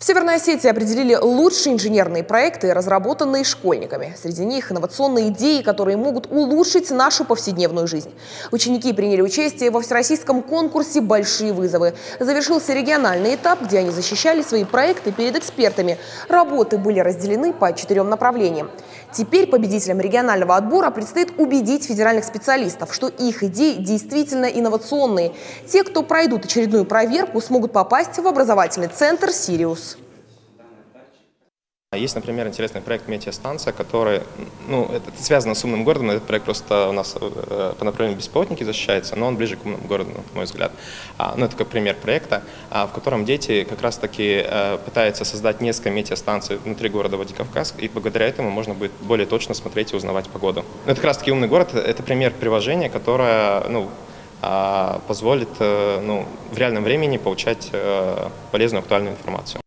Северной Осетии определили лучшие инженерные проекты, разработанные школьниками. Среди них инновационные идеи, которые могут улучшить нашу повседневную жизнь. Ученики приняли участие во всероссийском конкурсе «Большие вызовы». Завершился региональный этап, где они защищали свои проекты перед экспертами. Работы были разделены по 4 направлениям. Теперь победителям регионального отбора предстоит убедить федеральных специалистов, что их идеи действительно инновационные. Те, кто пройдут очередную проверку, смогут попасть в образовательный центр «Сириус». Есть, например, интересный проект «Метеостанция», который, это связано с умным городом. Этот проект просто у нас по направлению беспилотники защищается, но он ближе к умному городу, на мой взгляд. Это как пример проекта, в котором дети как раз-таки пытаются создать несколько метеостанций внутри города Владикавказ, и благодаря этому можно будет более точно смотреть и узнавать погоду. Это как раз-таки умный город – это пример приложения, которое позволит в реальном времени получать полезную, актуальную информацию.